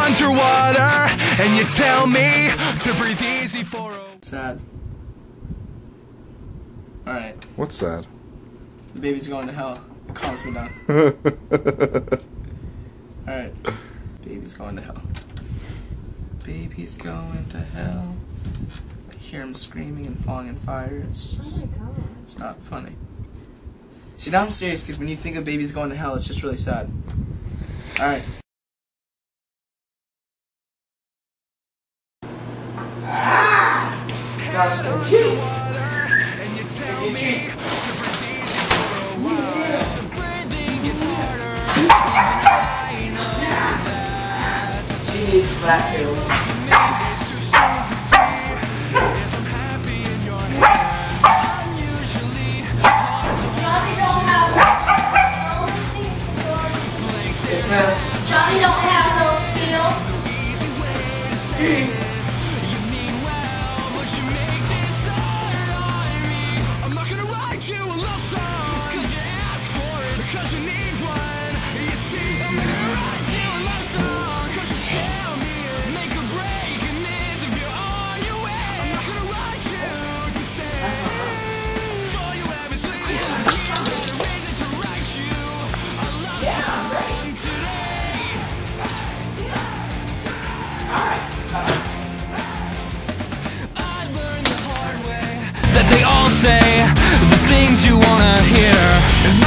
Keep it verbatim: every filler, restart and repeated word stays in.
underwater, and you tell me to breathe easy for a... Sad. Alright. What's sad? The baby's going to hell. It calms me down. Alright. Baby's going to hell. Baby's going to hell. I hear him screaming and falling in fire. It's just, Oh my god. it's not funny. See, now I'm serious, because when you think of babies going to hell, it's just really sad. Alright. Now let's go. Chew. Chew. She needs flat tails. Yes, ma'am. Johnny don't have no steel. I'm not gonna write you a love song, cause you ask for it, because you need one. You see, I'm gonna write you a love song, cause you tell me it. Make a break in this if you're on your way. I'm not gonna write you to say before you ever sleep. I've got a reason to write you a love song today. I learned the hard way that they all say the things you wanna hear.